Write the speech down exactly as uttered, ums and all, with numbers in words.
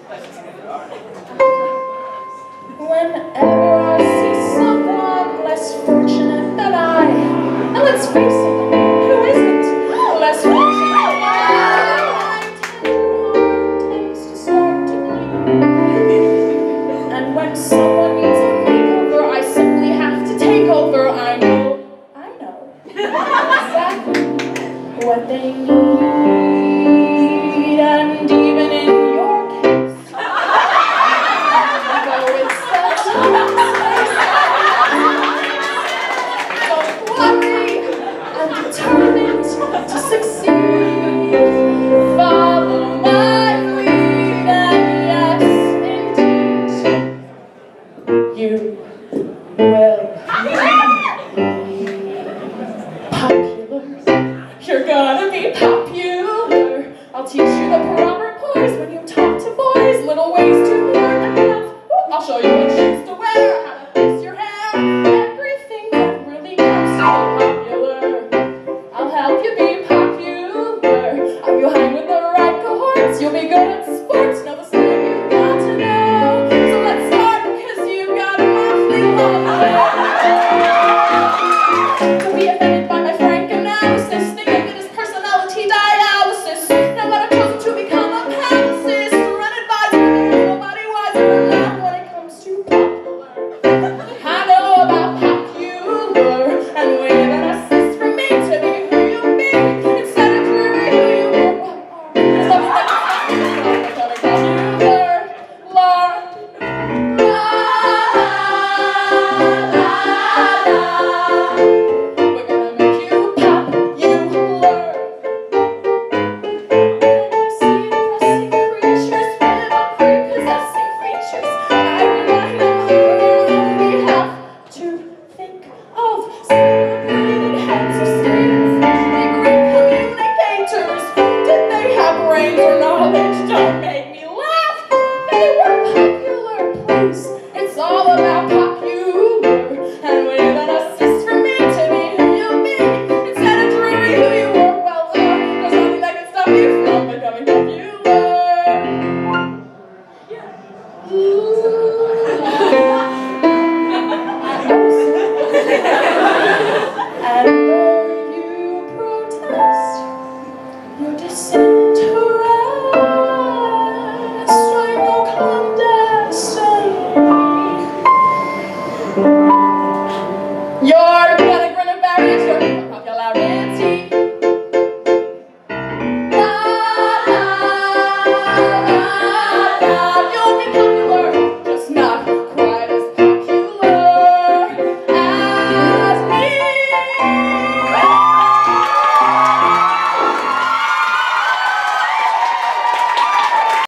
Whenever I see someone less fortunate than I, and let's face it, who isn't less fortunate than I, tends to start to bleed. And when someone needs a makeover, I simply have to take over. I know, I know exactly what they need, and even in your case, though it's the don't worry, I'm determined to succeed. Follow my lead, and yes, indeed, you will popular. You're gonna be popular. I'll teach you the proper poise when you talk to boys. Little ways to learn and have. I'll show you what shoes to wear, how to fix your hair. Everything that really counts to be popular. I'll help you be popular. If you hang with the right cohorts, you'll be good at sports. Know the